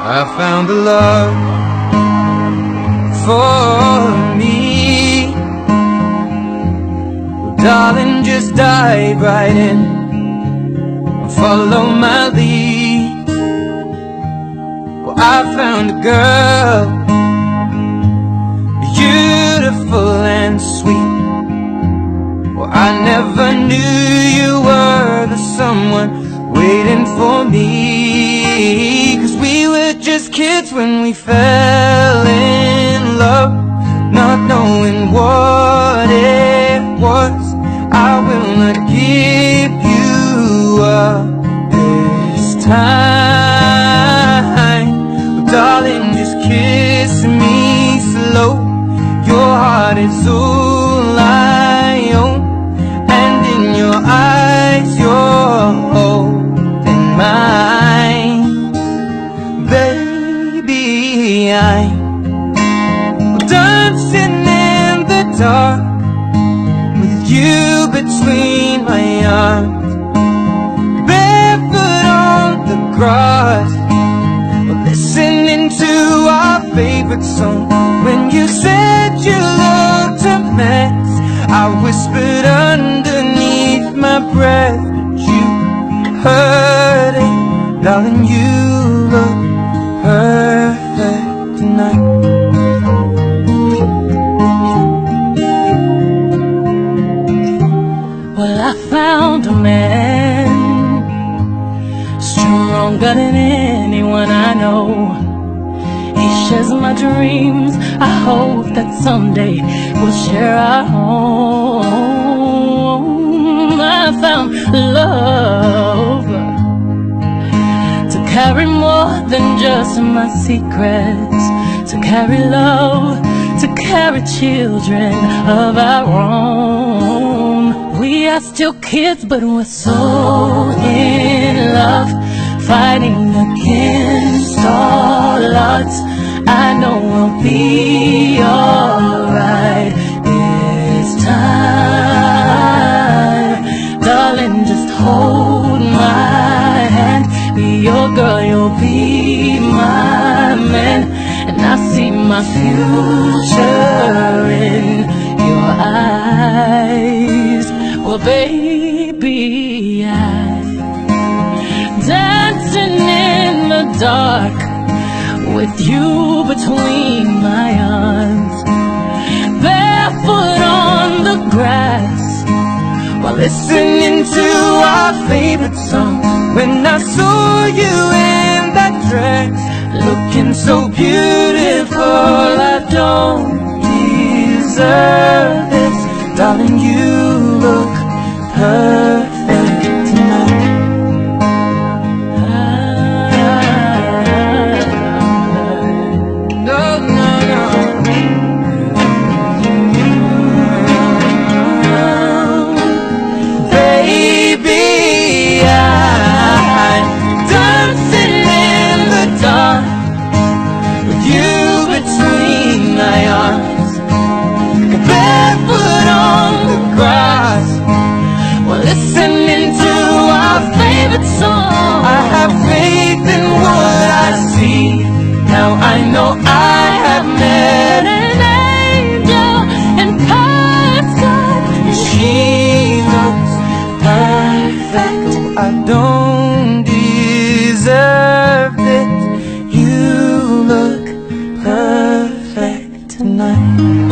I found the love for me. Well, darling, just dive right in and follow my lead. Well, I found a girl, beautiful and sweet. Well, I never knew you were the someone waiting for me. 'Cause we were just kids when we fell in love, not knowing what it was. I will not give you up this time. But darling, just kiss me slow. Your heart is all I own, and in your eyes you're holding mine. Baby, I'm dancing in the dark with you between my arms, barefoot on the grass, listening to our favorite song. When you said you looked a mess, I whispered underneath my breath, but you heard it. Darling, you look perfect tonight. Well, I found a man stronger than anyone I know. He shares my dreams. I hope that someday we'll share our home. I found love to carry more than just my secrets, to carry love, to carry children of our own. We are still kids, but we're so in love, fighting against all odds. I know we'll be alright this time. Darling, just hold my hand. Be your girl, you'll be my man. And I see my future in your eyes. Well, baby, I'm dancing in the dark with you between my arms, barefoot on the grass, while listening to our favorite song. When I saw you in that dress, looking so beautiful, I don't deserve this. Darling, you look perfect tonight. I have faith in what I see. Now I know I have met an angel in Palestine, and she looks perfect. I don't deserve it. You look perfect tonight.